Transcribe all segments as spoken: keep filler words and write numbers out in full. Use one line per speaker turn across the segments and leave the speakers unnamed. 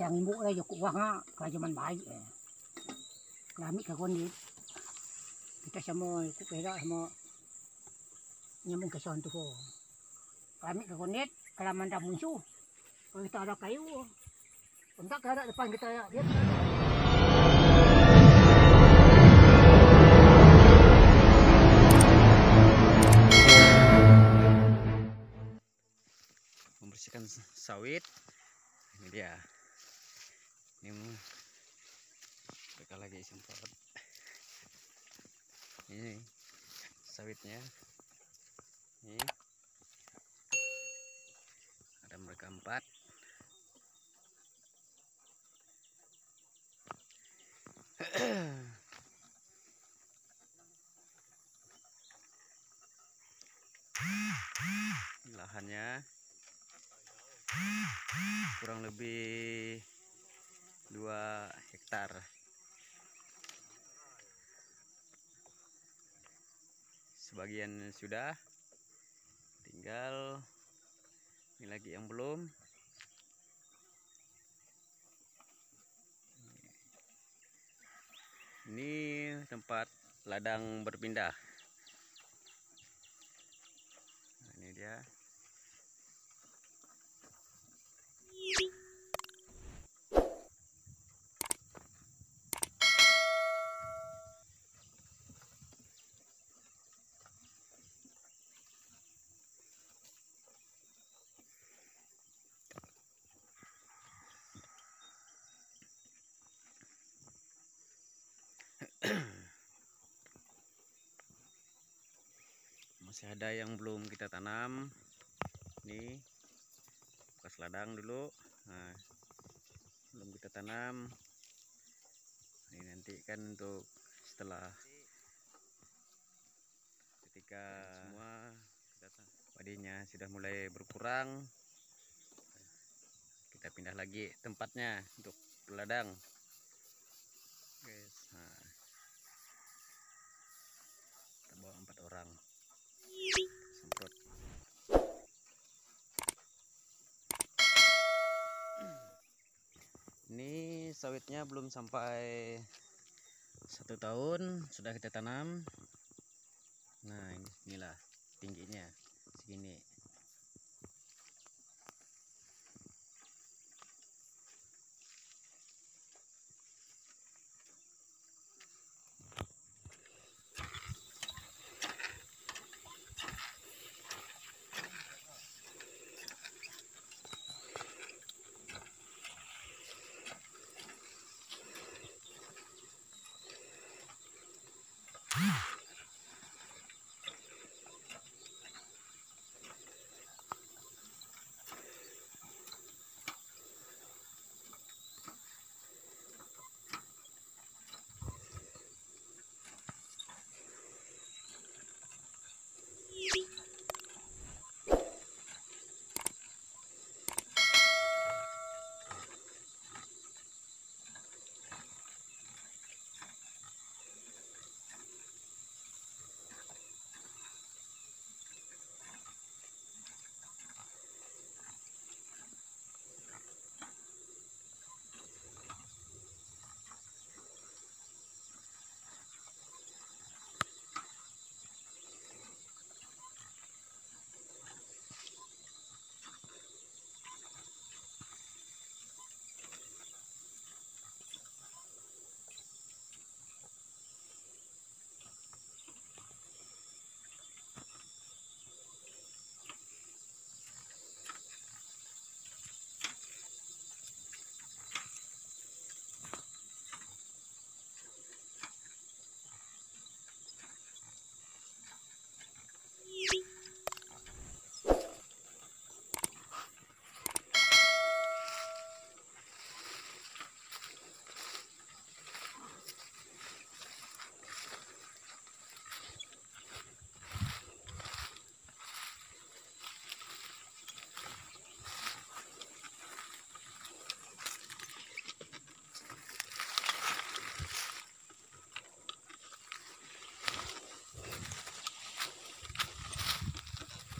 Siang ibu lah jok uang ah kelajaman baik eh. Kami kawan di kita semua ikut beda sama nyambung ke sana tu. Kami kawan di kalau manda muncul kalau kita ada kayu, entah ada depan kita ya.
Membersihkan sawit. Ini dia, ini mereka lagi semprot. Ini sawitnya, ini ada mereka empat. Lahannya kurang lebih dua hektar. Sebagian sudah, tinggal ini lagi yang belum. Ini tempat ladang berpindah. Nah, ini dia. Masih ada yang belum kita tanam. Ini bekas ladang dulu. Nah, belum kita tanam. Ini nanti kan untuk setelah ketika semua padinya sudah mulai berkurang, kita pindah lagi tempatnya untuk ladang. Guys, nah, kita bawa empat orang. Semprot. Ini sawitnya belum sampai satu tahun sudah kita tanam. Nah, inilah tingginya segini.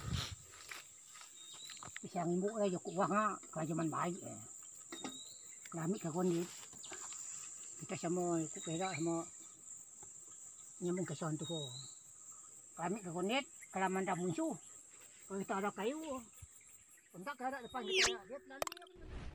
Siang ibu lah jok uang ah kelajaman baik eh. Keramik ke kondit. Kita semua itu kira semua nyambung ke sono tuh. Keramik ke kondit, kelaman tak musuh. Kalau kita ada kayu, untuk ada depan kita lihat lalu.